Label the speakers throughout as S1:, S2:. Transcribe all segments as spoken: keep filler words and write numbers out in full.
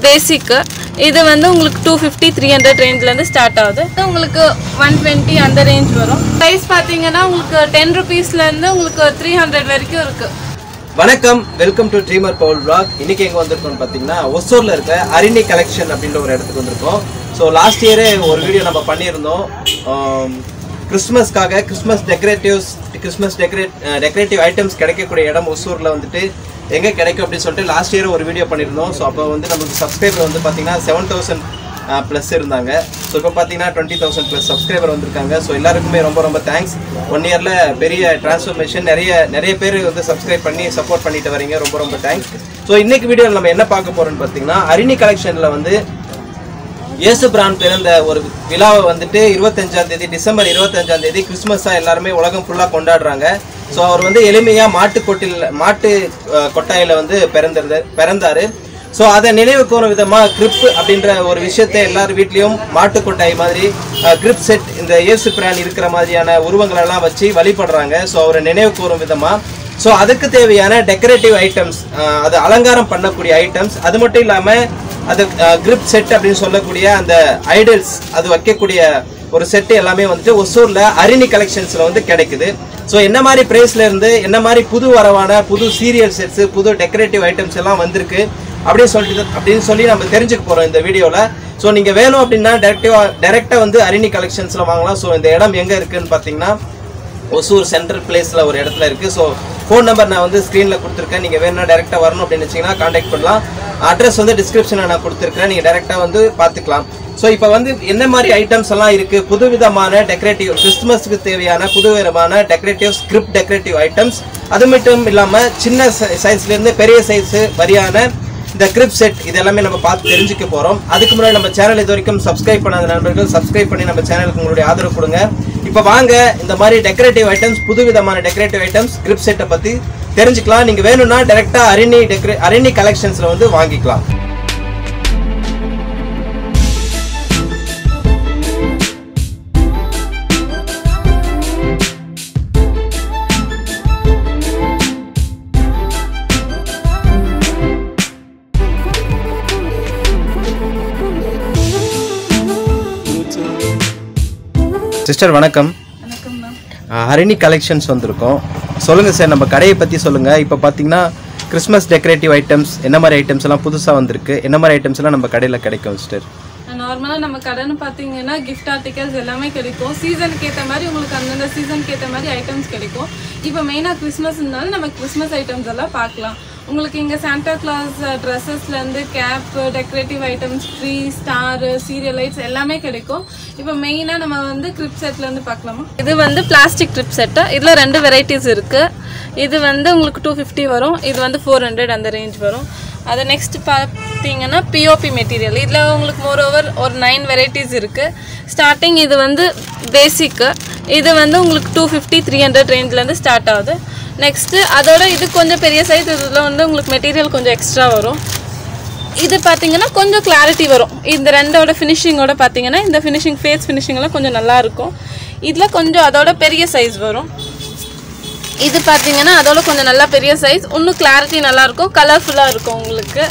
S1: பேசிக். இது வந்து உங்களுக்கு two fifty three hundred ரேஞ்ச்ல இருந்து ஸ்டார்ட் ஆகுது. உங்களுக்கு one twenty அந்த ரேஞ்ச் வரும். பிரைஸ் பாத்தீங்கன்னா உங்களுக்கு ten ரூபீஸ்ல இருந்து உங்களுக்கு three hundred வரைக்கும் இருக்கு.
S2: வணக்கம், welcome to dreamer bowl vlog. இன்னைக்கு எங்க வந்திருக்கோம் பாத்தீங்கன்னா ஒசூர்ல இருக்க அரிணி கலெக்ஷன் அப்படின்ற ஒரு இடத்துக்கு வந்திருக்கோம். ஸோ லாஸ்ட் இயரே ஒரு வீடியோ நம்ம பண்ணியிருந்தோம். கிறிஸ்மஸ்க்காக Christmas decoratives Christmas decorate decorative items கிடைக்கக்கூடிய இடம் ஒசூரில் வந்துட்டு எங்கே கிடைக்கும் அப்படின்னு சொல்லிட்டு லாஸ்ட் இயர் ஒரு வீடியோ பண்ணியிருந்தோம். ஸோ அப்போ வந்து நமக்கு சப்ஸ்கிரைபர் வந்து பார்த்தீங்கன்னா செவன் தௌசண்ட் ப்ளஸ் இருந்தாங்க. ஸோ இப்போ பார்த்தீங்கன்னா டுவெண்ட்டி தௌசண்ட் ப்ளஸ் சப்ஸ்கிரைபர் வந்திருக்காங்க. ஸோ எல்லாருக்குமே ரொம்ப ரொம்ப தேங்க்ஸ். ஒன் இயரில் பெரிய டிரான்ஸ்ஃபர்மேஷன், நிறைய நிறைய பேர் வந்து சப்ஸ்கிரைப் பண்ணி சப்போர்ட் பண்ணிட்டு வரீங்க. ரொம்ப ரொம்ப தேங்க்ஸ். ஸோ இன்னைக்கு வீடியோவில் நம்ம என்ன பார்க்க போகிறோம்னு பார்த்தீங்கன்னா அரிணி கலெக்ஷனில் வந்து இயேசு பிரான் பிறந்த ஒரு விழாவை வந்துட்டு இருபத்தஞ்சாம் தேதி டிசம்பர் இருபத்தஞ்சாம் தேதி கிறிஸ்மஸாக எல்லாருமே உலகம் ஃபுல்லாக கொண்டாடுறாங்க. ஸோ அவர் வந்து எளிமையாக மாட்டு கொட்டில் மாட்டு கொட்டாயில் வந்து பிறந்திருந்த பிறந்தார். ஸோ அதை நினைவு கூறும் விதமாக கிரிப் அப்படின்ற ஒரு விஷயத்தை எல்லார் வீட்லேயும் மாட்டு கொட்டாய் மாதிரி கிரிப் செட் இந்த இயேசு பிரான் இருக்கிற மாதிரியான உருவங்களெல்லாம் வச்சு வழிபடுறாங்க. ஸோ அவரை நினைவு கூறும் விதமாக ஸோ அதுக்கு தேவையான டெக்கரேட்டிவ் ஐட்டம்ஸ், அது அலங்காரம் பண்ணக்கூடிய ஐட்டம்ஸ், அது மட்டும் இல்லாமல் அது கிரிப் செட் அப்படின்னு சொல்லக்கூடிய அந்த ஐடல்ஸ் அது வைக்கக்கூடிய ஒரு செட்டு எல்லாமே வந்துட்டு ஒசூரில் அரிணி கலெக்ஷன்ஸில் வந்து கிடைக்குது. ஸோ என்ன மாதிரி ப்ரைஸ்ல இருந்து என்ன மாதிரி புது வரவான புது சீரியல் செட்ஸு புது டெக்கரேட்டிவ் ஐட்டம்ஸ் எல்லாம் வந்திருக்கு அப்படின்னு சொல்லிட்டு அப்படின்னு சொல்லி நம்ம தெரிஞ்சுக்க போகிறோம் இந்த வீடியோவில். ஸோ நீங்கள் வேணும் அப்படின்னா டேரக்டிவாக டேரெக்டாக வந்து அரிணி கலெக்ஷன்ஸில் வாங்கலாம். ஸோ இந்த இடம் எங்கே இருக்குதுன்னு பார்த்தீங்கன்னா ஒசூர் சென்ட்ரல் பிளேஸில் ஒரு இடத்துல இருக்குது. ஸோ ஃபோன் நம்பர் நான் வந்து ஸ்க்ரீனில் கொடுத்துருக்கேன். நீங்கள் வேணும்னா டேரெக்டாக வரணும் அப்படின்னு வச்சிங்கன்னா காண்டாக்ட் பண்ணலாம். அட்ரஸ் வந்து டிஸ்கிரிப்ஷனில் நான் கொடுத்துருக்கேன், நீங்கள் டேரெக்டாக வந்து பார்த்துக்கலாம். ஸோ இப்போ வந்து என்ன மாதிரி ஐட்டம்ஸ் எல்லாம் இருக்குது, புது விதமான டெக்கரேட்டிவ் கிறிஸ்துமஸ்க்கு தேவையான புது விதமான டெக்கரேட்டிவ் ஸ்கிரிப்ட் டெக்கரேட்டிவ் ஐட்டம்ஸ், அது மட்டும் இல்லாமல் சின்ன சைஸ்லேருந்து பெரிய சைஸு வரியான இந்த கிரிப் செட் இது எல்லாமே நம்ம பார்த்து தெரிஞ்சுக்க போகிறோம். அதுக்கு முன்னாடி நம்ம சேனல் இது வரைக்கும் சப்ஸ்கிரைப் பண்ணாத நண்பர்கள் சப்ஸ்கிரைப் பண்ணி நம்ம சேனலுக்கு உங்களுடைய ஆதரவு கொடுங்க. இப்போ வாங்க இந்த மாதிரி டெக்கரேட்டிவ் ஐட்டம்ஸ் புது விதமான டெக்கரேட்டிவ் ஐட்டம்ஸ் கிரிப் செட்டை பற்றி தெரிஞ்சுக்கலாம். நீங்கள் வேணும்னா டேரெக்டாக அரிணி டெக்கரே அரிணி கலெக்ஷன்ஸில் வந்து வாங்கிக்கலாம். சிஸ்டர் வணக்கம்.
S1: வணக்கம் மேம்.
S2: ஹரிணி கலெக்ஷன்ஸ் வந்திருக்கோம். சொல்லுங்கள் சார், நம்ம கடையை பற்றி சொல்லுங்கள். இப்போ பார்த்தீங்கன்னா கிறிஸ்மஸ் டெக்கரேட்டிவ் ஐட்டம்ஸ் என்ன மாதிரி ஐட்டம்ஸ் எல்லாம் புதுசாக வந்திருக்கு, என்ன மாதிரி ஐட்டம்ஸ் எல்லாம் நம்ம கடையில் கிடைக்கும் சிஸ்டர்?
S1: நார்மலாக நம்ம கடைன்னு பார்த்தீங்கன்னா கிஃப்ட் ஆர்டிகல்ஸ் எல்லாமே கிடைக்கும். சீசனுக்கு ஏற்ற மாதிரி உங்களுக்கு அந்தந்த சீசனுக்கு ஏற்ற மாதிரி ஐட்டம்ஸ் கிடைக்கும். இப்போ மெயினாக கிறிஸ்மஸ்னாலும் நம்ம கிறிஸ்மஸ் ஐட்டம்ஸ் எல்லாம் பார்க்கலாம். உங்களுக்கு இங்கே சாண்டா கிளாஸ் ட்ரெஸ்ஸஸ்லேருந்து cap, decorative items, tree, star, serial lights எல்லாமே கிடைக்கும். இப்போ மெயினாக நம்ம வந்து கிரிப் செட்லேருந்து பார்க்கலாமா? இது வந்து பிளாஸ்டிக் கிரிப் செட்டு. இதில் ரெண்டு வெரைட்டிஸ் இருக்குது. இது வந்து உங்களுக்கு டூ ஃபிஃப்டி வரும், இது வந்து ஃபோர் ஹண்ட்ரட் அந்த ரேஞ்ச் வரும். அது நெக்ஸ்ட் பார்த்தீங்கன்னா பிஓபி மெட்டீரியல். இதில் உங்களுக்கு மோர் ஓவர் ஒரு நைன் வெரைட்டிஸ் இருக்குது. ஸ்டார்டிங் இது வந்து பேசிக்கு. இது வந்து உங்களுக்கு டூ ஃபிஃப்டி த்ரீ ஹண்ட்ரட் ரேஞ்ச்லேருந்து ஸ்டார்ட் ஆகுது. நெக்ஸ்ட்டு அதோட இது கொஞ்சம் பெரிய சைஸ், இதில் வந்து உங்களுக்கு மெட்டீரியல் கொஞ்சம் எக்ஸ்ட்ரா வரும். இது பார்த்தீங்கன்னா கொஞ்சம் கிளாரிட்டி வரும். இந்த ரெண்டோட ஃபினிஷிங்கோட பார்த்தீங்கன்னா இந்த ஃபினிஷிங் ஃபேஸ் ஃபினிஷிங்கெல்லாம் கொஞ்சம் நல்லாயிருக்கும். இதில் கொஞ்சம் அதோட பெரிய சைஸ் வரும். இது பார்த்தீங்கன்னா அதோட கொஞ்சம் நல்லா பெரிய சைஸ், இன்னும் கிளாரிட்டி நல்லாயிருக்கும், கலர்ஃபுல்லாக இருக்கும் உங்களுக்கு.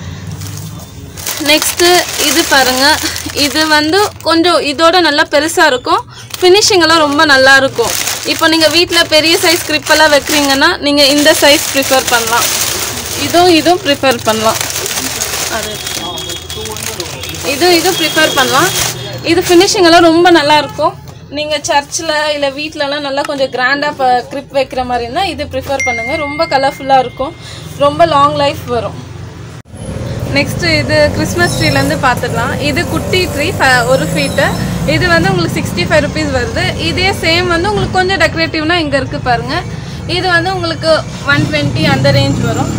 S1: நெக்ஸ்ட்டு இது பாருங்கள், இது வந்து கொஞ்சம் இதோட நல்லா பெருசாக இருக்கும், ஃபினிஷிங்கெல்லாம் ரொம்ப நல்லாயிருக்கும். இப்போ நீங்கள் வீட்டில் பெரிய சைஸ் கிரிப்பெல்லாம் வைக்கிறீங்கன்னா நீங்கள் இந்த சைஸ் ப்ரிஃபர் பண்ணலாம். இதுவும் இதுவும் ப்ரிஃபர் பண்ணலாம். அது இது இதுவும் ப்ரிஃபர் பண்ணலாம். இது ஃபினிஷிங்கெல்லாம் ரொம்ப நல்லாயிருக்கும். நீங்கள் சர்ச்சில் இல்லை வீட்டிலலாம் நல்லா கொஞ்சம் கிராண்டாக இப்போ கிரிப் வைக்கிற மாதிரின்னா இது ப்ரிஃபர் பண்ணுங்கள். ரொம்ப கலர்ஃபுல்லாக இருக்கும், ரொம்ப லாங் லைஃப் வரும். நெக்ஸ்ட்டு இது கிறிஸ்மஸ் ட்ரீலேருந்து பார்த்துடலாம். இது குட்டி ட்ரீ ஒரு ஃபீட்டு. இது வந்து உங்களுக்கு சிக்ஸ்டி ஃபைவ் ருபீஸ் வருது. இதே சேம் வந்து உங்களுக்கு கொஞ்சம் டெக்கரேட்டிவ்னா இங்கே இருக்குது பாருங்கள். இது வந்து உங்களுக்கு ஒன் டுவெண்ட்டி அந்த ரேஞ்ச் வரும்.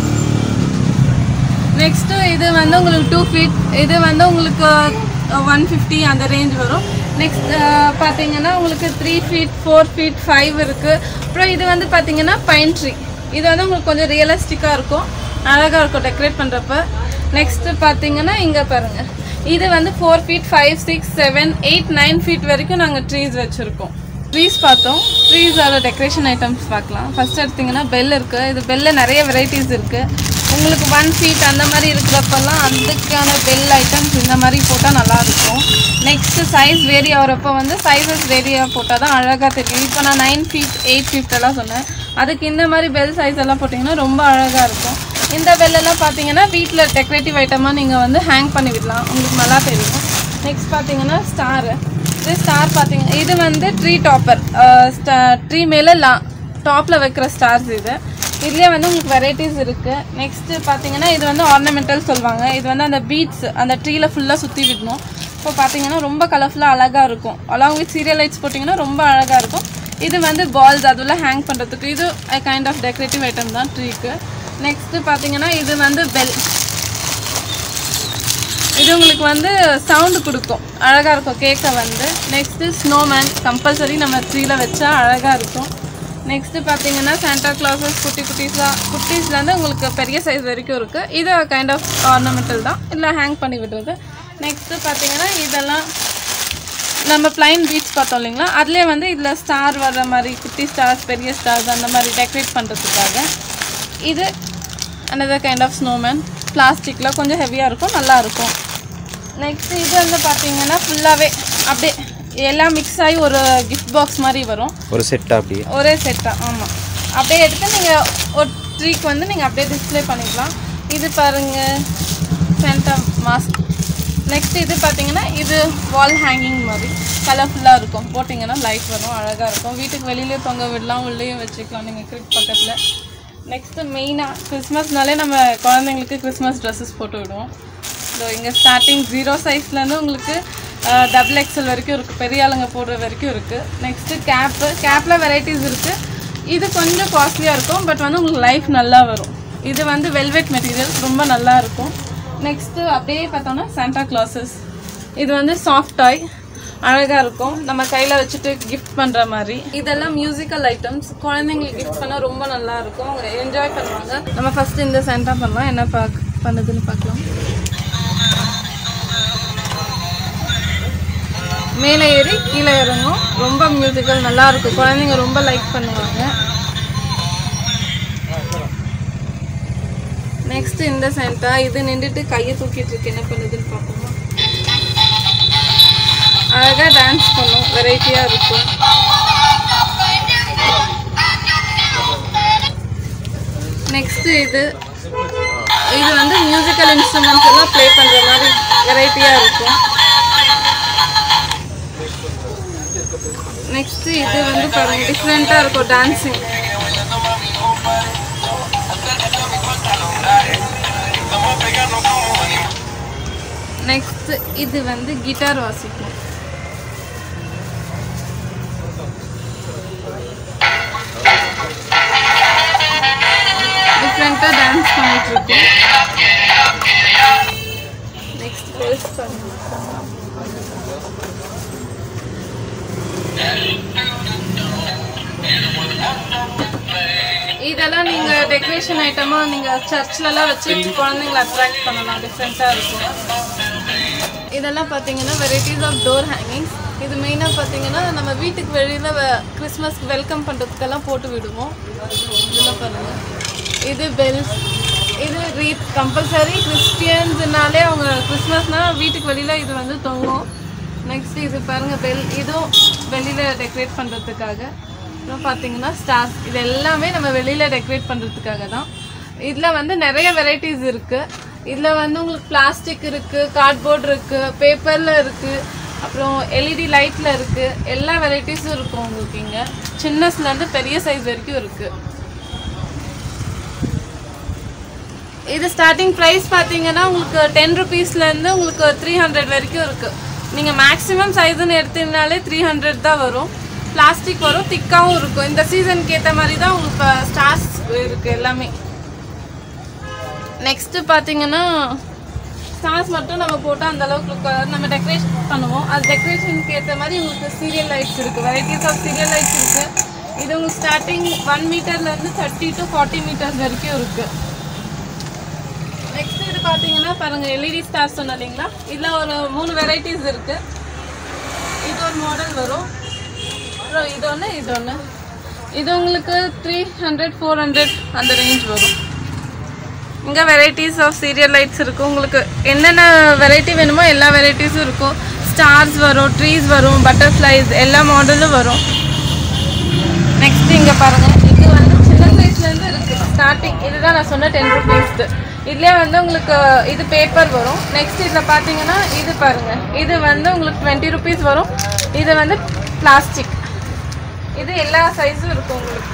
S1: நெக்ஸ்ட்டு இது வந்து உங்களுக்கு டூ ஃபீட். இது வந்து உங்களுக்கு ஒன் ஃபிஃப்டி அந்த ரேஞ்ச் வரும். நெக்ஸ்ட் பார்த்தீங்கன்னா உங்களுக்கு three feet four feet five இருக்குது. அப்புறம் இது வந்து பார்த்தீங்கன்னா பைன் ட்ரீ. இது வந்து உங்களுக்கு கொஞ்சம் ரியலிஸ்டிக்காக இருக்கும், அழகாக இருக்கும் டெக்கரேட் பண்ணுறப்ப. நெக்ஸ்ட்டு பார்த்தீங்கன்னா இங்கே பாருங்கள், இது வந்து four feet five six seven eight nine feet வரைக்கும் நாங்கள் ட்ரீஸ் வச்சுருக்கோம். ட்ரீஸ் பார்த்தோம். ட்ரீஸோட டெக்கரேஷன் ஐட்டம்ஸ் பார்க்கலாம். ஃபஸ்ட் எடுத்திங்கன்னா பெல் இருக்குது. இது பெல்லில் நிறைய வெரைட்டிஸ் இருக்குது. உங்களுக்கு ஒன் ஃபீட் அந்த மாதிரி இருக்கிறப்பெல்லாம் அதுக்கான பெல் ஐட்டம்ஸ் இந்த மாதிரி போட்டால் நல்லாயிருக்கும். நெக்ஸ்ட்டு சைஸ் வேரி ஆகிறப்போ வந்து சைஸஸ் வேரியாக போட்டால் தான் அழகாக தெரியும். இப்போ நான் நைன் ஃபீட் எயிட் ஃபீட் எல்லாம் சொன்னேன், அதுக்கு இந்த மாதிரி பெல் சைஸ் எல்லாம் போட்டிங்கன்னா ரொம்ப அழகாக இருக்கும். இந்த பெல்லெல்லாம் பார்த்தீங்கன்னா வீட்டில் டெக்கரேட்டிவ் ஐட்டமாக நீங்கள் வந்து ஹேங் பண்ணி விடலாம், உங்களுக்கு நல்லா தெரியும். நெக்ஸ்ட் பார்த்தீங்கன்னா ஸ்டாரு. இது ஸ்டார் பார்த்தீங்க, இது வந்து ட்ரீ டாப்பர், ட்ரீ மேலே லா டாப்பில் வைக்கிற ஸ்டார்ஸ். இது இதுலேயே வந்து உங்களுக்கு வெரைட்டிஸ் இருக்குது. நெக்ஸ்ட்டு பார்த்தீங்கன்னா இது வந்து ஆர்னமெண்டல் சொல்லுவாங்க. இது வந்து அந்த பீட்ஸ் அந்த ட்ரீயில் ஃபுல்லாக சுற்றி விடணும். இப்போ பார்த்தீங்கன்னா ரொம்ப கலர்ஃபுல்லாக அழகாக இருக்கும். அலாங் வித் சீரியல் லைட்ஸ் போட்டிங்கன்னா ரொம்ப அழகாக இருக்கும். இது வந்து பால்ஸ் அதெல்லாம் ஹேங் பண்ணுறதுக்கு இது கைண்ட் ஆஃப் டெக்கரேட்டிவ் ஐட்டம் தான் ட்ரீக்கு. நெக்ஸ்ட்டு பார்த்தீங்கன்னா இது வந்து பெல். இது உங்களுக்கு வந்து சவுண்டு கொடுக்கும், அழகாக இருக்கும் கேட்க வந்து. நெக்ஸ்ட்டு ஸ்னோமேன் கம்பல்சரி நம்ம ட்ரீயில் வச்சா அழகாக இருக்கும். நெக்ஸ்ட்டு பார்த்தீங்கன்னா சாண்டா கிளாஸஸ் குட்டி குட்டீஸாக குட்டீஸ்லேருந்து உங்களுக்கு பெரிய சைஸ் வரைக்கும் இருக்குது. இது கைண்ட் ஆஃப் ஆர்னமெண்டல் தான், இல்லை ஹேங் பண்ணி விடுறது. நெக்ஸ்ட்டு பார்த்தீங்கன்னா இதெல்லாம் நம்ம பிளைன் பீட்ஸ் பார்த்தோம் இல்லைங்களா, அதுலேயே வந்து இதில் ஸ்டார் வர்ற மாதிரி குட்டி ஸ்டார்ஸ் பெரிய ஸ்டார்ஸ் அந்த மாதிரி டெக்கரேட் பண்ணுறதுக்காக. இது another கைண்ட் ஆஃப் ஸ்னோமேன், பிளாஸ்டிக்கில் கொஞ்சம் ஹெவியாக இருக்கும், நல்லாயிருக்கும். நெக்ஸ்ட்டு இது வந்து பார்த்தீங்கன்னா ஃபுல்லாகவே அப்படியே எல்லாம் மிக்ஸ் ஆகி ஒரு கிஃப்ட் பாக்ஸ் மாதிரி வரும், ஒரு செட்டாக அப்படியே ஒரே செட்டாக. ஆமாம், அப்படியே எடுத்து நீங்கள் ஒரு ட்ரீக்கு வந்து நீங்கள் அப்படியே டிஸ்பிளே பண்ணிக்கலாம். இது பாருங்கள் சென்டா மாஸ்க். நெக்ஸ்ட் இது பார்த்தீங்கன்னா இது வால் ஹேங்கிங் மாதிரி கலர்ஃபுல்லாக இருக்கும், போட்டிங்கன்னா லைட் வரும், அழகாக இருக்கும். வீட்டுக்கு வெளியிலே தொங்க விடலாம், உள்ளேயும் வச்சுக்கலாம் நீங்கள் கிரிக் பக்கத்தில். நெக்ஸ்ட்டு மெயினாக கிறிஸ்மஸ்னாலே நம்ம குழந்தைங்களுக்கு கிறிஸ்மஸ் ட்ரெஸ்ஸஸ் போட்டு விடுவோம். ஸோ இங்கே ஸ்டார்டிங் ஜீரோ சைஸ்லேருந்து உங்களுக்கு டபுள் எக்ஸல் வரைக்கும் இருக்குது, பெரிய ஆளுங்க போடுற வரைக்கும் இருக்குது. நெக்ஸ்ட்டு கேப்பு, கேப்பில் வெரைட்டிஸ் இருக்குது. இது கொஞ்சம் காஸ்ட்லியாக இருக்கும், பட் வந்து உங்களுக்கு லைஃப் நல்லா வரும். இது வந்து வெல்வெட் மெட்டீரியல், ரொம்ப நல்லா இருக்கும். நெக்ஸ்ட்டு அப்படியே பார்த்தோன்னா சாண்டா கிளாஸஸ். இது வந்து சாஃப்ட் டாய், அழகாக இருக்கும், நம்ம கையில் வச்சுட்டு கிஃப்ட் பண்ணுற மாதிரி. இதெல்லாம் மியூசிக்கல் ஐட்டம்ஸ், குழந்தைங்களுக்கு கிஃப்ட் பண்ணால் ரொம்ப நல்லாயிருக்கும், அவங்க என்ஜாய் பண்ணுவாங்க. நம்ம ஃபஸ்ட்டு இந்த சாண்டா பண்ணலாம், என்ன பார்க்க பண்ணுதுன்னு பார்க்கலாம். மேலே ஏறி கீழே இறங்கும், ரொம்ப மியூசிக்கல் நல்லாயிருக்கும், குழந்தைங்க ரொம்ப லைக் பண்ணுவாங்க. நெக்ஸ்ட் இந்த சென்டா, இது நின்றுட்டு கையை தூக்கிட்டு இருக்கு, என்ன பண்ணுதுன்னு பார்ப்போமா. அழகாக டான்ஸ் பண்ணும், வெரைட்டியாக இருக்கும். நெக்ஸ்ட்டு இது இது வந்து மியூசிக்கல் இன்ஸ்ட்ருமெண்ட்ஸ் எல்லாம் ப்ளே பண்ணுற மாதிரி வெரைட்டியாக இருக்கும். நெக்ஸ்ட்டு இது வந்து பாருங்கள் டிஃப்ரெண்ட்டாக இருக்கும், டான்ஸிங். நெக்ஸ்ட் இது வந்து கிட்டார் வாசிக்கும். டிஃப்ரெண்ட்டாக டான்ஸ் பண்ணிட்டு இருக்கு. நெக்ஸ்ட் பெல்ஸ் பண்ணுங்க. இதெல்லாம் நீங்கள் டெக்கரேஷன் ஐட்டமாக நீங்கள் சர்ச்லலாம் வச்சு குழந்தைங்களை அட்ராக்ட் பண்ணலாம், டிஃப்ரெண்ட்டாக இருக்கும். இதெல்லாம் பார்த்தீங்கன்னா வெரைட்டிஸ் ஆஃப் டோர் ஹேங்கிங்ஸ். இது மெயினாக பார்த்தீங்கன்னா நம்ம வீட்டுக்கு வெளியில் கிறிஸ்மஸ்க்கு வெல்கம் பண்ணுறதுக்கெல்லாம் போட்டு விடுவோம். இதெல்லாம் பாருங்கள், இது பெல்ஸ், இது ரீத். கம்பல்சரி கிறிஸ்டியன்ஸ்னாலே அவங்க கிறிஸ்மஸ்னால் வீட்டுக்கு வெளியில் இது வந்து தொங்கும். நெக்ஸ்ட் இது பாருங்கள் பெல், இதுவும் வெளியில் டெக்கரேட் பண்ணுறதுக்காக. அப்புறம் பார்த்தீங்கன்னா ஸ்டார்ஸ், இது எல்லாமே நம்ம வெளியில் டெக்கரேட் பண்ணுறதுக்காக தான். இதில் வந்து நிறைய வெரைட்டிஸ் இருக்குது. இதில் வந்து உங்களுக்கு பிளாஸ்டிக் இருக்குது, கார்ட்போர்ட் இருக்குது, பேப்பரில் இருக்குது, அப்புறம் எல்இடி லைட்டில் இருக்குது, எல்லா வெரைட்டிஸும் இருக்கும் உங்களுக்கு இங்கே. சின்னஸ்லேருந்து பெரிய சைஸ் வரைக்கும் இருக்குது. இது ஸ்டார்டிங் ப்ரைஸ் பார்த்தீங்கன்னா உங்களுக்கு டென் ருபீஸ்லேருந்து உங்களுக்கு த்ரீ ஹண்ட்ரட் வரைக்கும் இருக்குது. நீங்கள் மேக்ஸிமம் சைஸுன்னு எடுத்தீங்கனாலே த்ரீ ஹண்ட்ரட் தான் வரும். பிளாஸ்டிக் வரும், திக்காகவும் இருக்கும். இந்த சீசனுக்கு ஏற்ற மாதிரி தான் உங்களுக்கு ஸ்டார்ஸ் இருக்குது எல்லாமே. நெக்ஸ்ட்டு பார்த்தீங்கன்னா ஸ்டார்ஸ் மட்டும் நம்ம போட்டால் அந்தளவுக்கு நம்ம டெக்கரேஷன் பண்ணுவோம். அது டெக்கரேஷனுக்கு ஏற்ற மாதிரி உங்களுக்கு சீரியல் லைட்ஸ் இருக்குது, வெரைட்டிஸ் ஆஃப் சீரியல் லைட்ஸ் இருக்குது. இது உங்களுக்கு ஸ்டார்டிங் ஒன் மீட்டர்லேருந்து தேர்ட்டி டு ஃபார்ட்டி மீட்டர்ஸ் வரைக்கும் இருக்குது. நெக்ஸ்ட் இது பார்த்தீங்கன்னா பாருங்கள் எல்இடி ஸ்டார்ஸ் சொன்னோம் இல்லைங்களா, இதில் ஒரு மூணு வெரைட்டிஸ் இருக்குது. இது ஒரு மாடல் வரும், அப்புறம் இது ஒன்று இது ஒன்று. இது உங்களுக்கு த்ரீ ஹண்ட்ரட் ஃபோர் ஹண்ட்ரட் அந்த ரேஞ்ச் வரும். இங்கே வெரைட்டிஸ் ஆஃப் சீரியல் லைட்ஸ் இருக்கும். உங்களுக்கு என்னென்ன வெரைட்டி வேணுமோ எல்லா வெரைட்டிஸும் இருக்கும். ஸ்டார்ஸ் வரும், ட்ரீஸ் வரும், பட்டர்ஃப்ளைஸ் எல்லா மாடலும் வரும். நெக்ஸ்ட் இங்கே பாருங்கள், இது வந்து சின்ன சைஸ்லேருந்து இருக்குது ஸ்டார்டிங். இதுதான் நான் சொன்ன டென் ருபீஸ்க்கு. இதுலேயே வந்து உங்களுக்கு இது பேப்பர் வரும். நெக்ஸ்ட் இதில் பார்த்தீங்கன்னா இது பாருங்கள், இது வந்து உங்களுக்கு டுவெண்ட்டி ருபீஸ் வரும். இது வந்து பிளாஸ்டிக். இது எல்லா சைஸும் இருக்கும் உங்களுக்கு.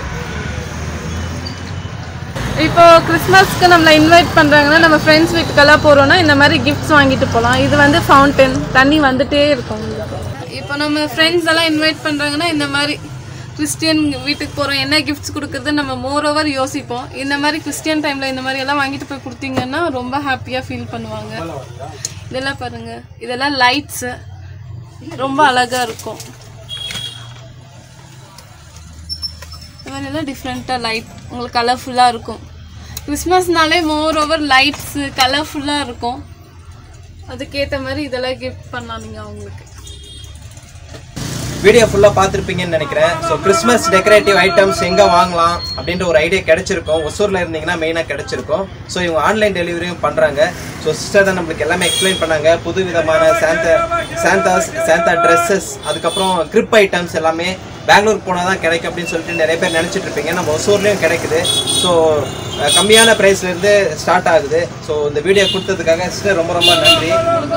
S1: இப்போ கிறிஸ்மஸ்க்கு நம்மளை இன்வைட் பண்ணுறாங்கன்னா நம்ம ஃப்ரெண்ட்ஸ் வீட்டுக்கெல்லாம் போகிறோன்னா இந்த மாதிரி கிஃப்ட்ஸ் வாங்கிட்டு போகலாம். இது வந்து ஃபவுண்டன், தண்ணி வந்துகிட்டே இருக்கும். இப்போ நம்ம ஃப்ரெண்ட்ஸ் எல்லாம் இன்வைட் பண்ணுறாங்கன்னா இந்த மாதிரி கிறிஸ்டியன் வீட்டுக்கு போகிறோம், என்ன கிஃப்ட்ஸ் கொடுக்குறது நம்ம மோர் ஓவர் யோசிப்போம். இந்த மாதிரி கிறிஸ்டியன் டைமில் இந்த மாதிரி எல்லாம் வாங்கிட்டு போய் கொடுத்தீங்கன்னா ரொம்ப ஹாப்பியாக ஃபீல் பண்ணுவாங்க. இதெல்லாம் பாருங்கள், இதெல்லாம் லைட்ஸு ரொம்ப அழகாக இருக்கும். இது மாதிரிலாம் டிஃப்ரெண்ட்டாக லைட் உங்களுக்கு கலர்ஃபுல்லாக இருக்கும். கிறிஸ்மஸ்னாலே மோர் ஓவர் லைட்ஸு கலர்ஃபுல்லாக இருக்கும். அதுக்கேற்ற மாதிரி இதெல்லாம் கிஃப்ட் பண்ணலாம் நீங்கள் அவங்களுக்கு.
S2: வீடியோ ஃபுல்லாக பார்த்துருப்பீங்கன்னு நினைக்கிறேன். ஸோ கிறிஸ்மஸ் டெக்கரேட்டிவ் ஐட்டம்ஸ் எங்கே வாங்கலாம் அப்படின்ற ஒரு ஐடியா கிடைச்சிருக்கும். ஒசூரில் இருந்தீங்கன்னா மெயினாக கிடைச்சிருக்கும். ஸோ இவங்க ஆன்லைன் டெலிவரியும் பண்ணுறாங்க. ஸோ சிஸ்டர் தான் நம்மளுக்கு எல்லாமே எக்ஸ்பிளைன் பண்ணாங்க. புது விதமான சாந்தா சாந்தாஸ் சாந்தா ட்ரெஸ்ஸஸ், அதுக்கப்புறம் கிரிப் ஐட்டம்ஸ் எல்லாமே பெங்களூர் போனால் தான் கிடைக்கும் அப்படின்னு சொல்லிட்டு நிறைய பேர் நினச்சிட்டு இருப்பீங்க. நம்ம ஒசூர்லேயும் கிடைக்குது. ஸோ கம்மியான ப்ரைஸ்லேருந்து ஸ்டார்ட் ஆகுது. ஸோ இந்த வீடியோ கொடுத்ததுக்காக சிஸ்டர் ரொம்ப ரொம்ப நன்றி.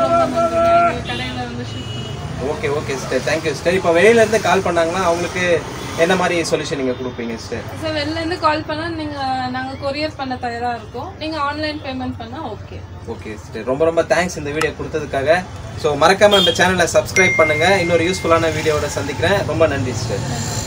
S2: Okay okay sister, thank you sister. இப்போ வெளியிலேருந்து கால் பண்ணாங்கன்னா அவங்களுக்கு என்ன மாதிரி சொல்யூஷன் நீங்கள் கொடுப்பீங்க சிஸ்டர்?
S1: சார் வெளிலேருந்து கால் பண்ணால் நீங்கள் நாங்கள் கொரியர் பண்ண தயாராக இருக்கோம். நீங்கள் ஆன்லைன் பேமெண்ட் பண்ணால் ஓகே.
S2: ஓகே சிஸ்டர், ரொம்ப ரொம்ப தேங்க்ஸ் இந்த வீடியோ கொடுத்ததுக்காக. ஸோ மறக்காமல் நம்ம சேனலை சப்ஸ்கிரைப் பண்ணுங்கள். இன்னொரு யூஸ்ஃபுல்லான வீடியோவோட சந்திக்கிறேன். ரொம்ப நன்றி சிஸ்டர்.